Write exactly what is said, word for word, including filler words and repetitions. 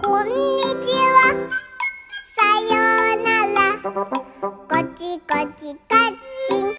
こんにちは。さようなら。こちこちか